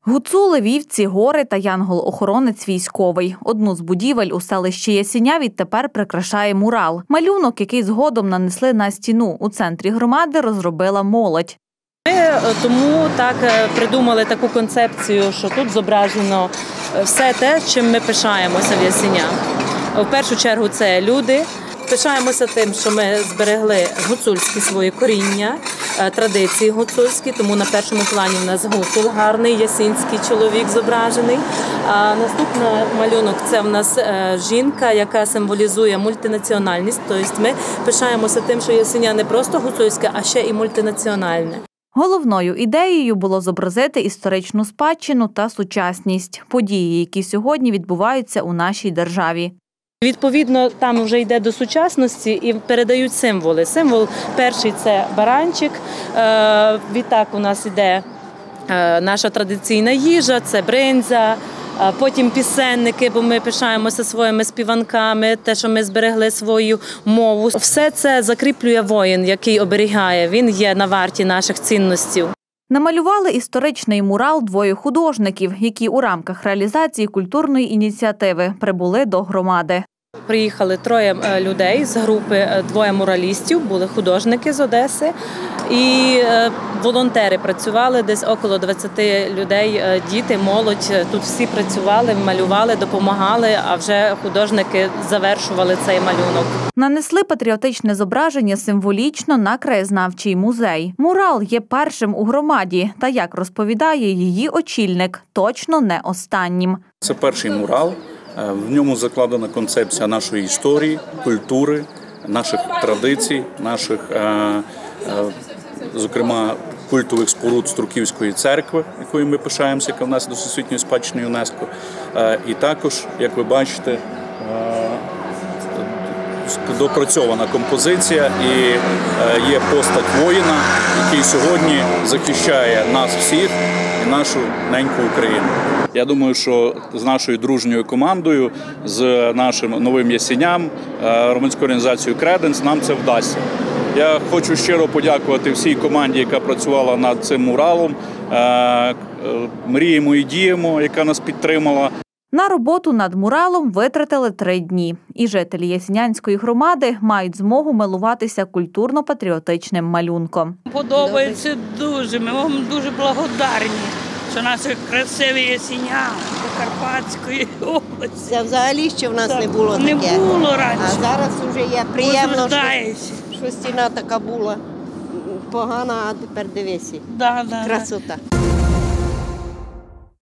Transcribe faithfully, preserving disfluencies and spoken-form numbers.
Гуцули, вівці, гори та янгол-охоронець військовий. Одну з будівель у селищі Ясіня відтепер прикрашає мурал. Малюнок, який згодом нанесли на стіну у центрі громади, розробила молодь. Ми тому так придумали таку концепцію, що тут зображено все те, чим ми пишаємося в Ясінях. В першу чергу це люди. Пишаємося тим, що ми зберегли гуцульські свої коріння, традиції гуцульські, тому на першому плані в нас гуцул гарний, ясінський чоловік зображений. А наступний малюнок – це в нас жінка, яка символізує мультинаціональність. Тобто ми пишаємося тим, що Ясіня не просто гуцульське, а ще і мультинаціональне. Головною ідеєю було зобразити історичну спадщину та сучасність – події, які сьогодні відбуваються у нашій державі. Відповідно, там вже йде до сучасності і передають символи. Символ перший – це баранчик, відтак у нас йде наша традиційна їжа, це бринза, потім пісенники, бо ми пишаємося своїми співанками, те, що ми зберегли свою мову. Все це закріплює воїн, який оберігає, він є на варті наших цінностей. Намалювали історичний мурал двоє художників, які у рамках реалізації культурної ініціативи прибули до громади. Приїхали троє людей з групи, двоє муралістів, були художники з Одеси і волонтери працювали, десь около двадцяти людей, діти, молодь. Тут всі працювали, малювали, допомагали, а вже художники завершували цей малюнок. Нанесли патріотичне зображення символічно на краєзнавчий музей. Мурал є першим у громаді, та, як розповідає її очільник, точно не останнім. Це перший мурал. В ньому закладена концепція нашої історії, культури, наших традицій, наших, зокрема, культових споруд Струківської церкви, якою ми пишаємося, яка внесена до Всесвітньої спадщини ЮНЕСКО. І також, як ви бачите, допрацьована композиція і є постать воїна, який сьогодні захищає нас всіх і нашу неньку Україну. Я думаю, що з нашою дружньою командою, з нашим новим Ясіням, громадською організацією «Креденс» нам це вдасться. Я хочу щиро подякувати всій команді, яка працювала над цим муралом, «Мріємо і діємо», яка нас підтримала. На роботу над муралом витратили три дні. І жителі Ясінянської громади мають змогу милуватися культурно-патріотичним малюнком. Подобається дуже, ми вам дуже благодарні, що наші красиві Ясіня Карпатської області. Це взагалі ще в нас не було таке. Не було раніше. А зараз вже є приємно, що, що стіна така була погана, а тепер дивися. Да, да, красота. Да.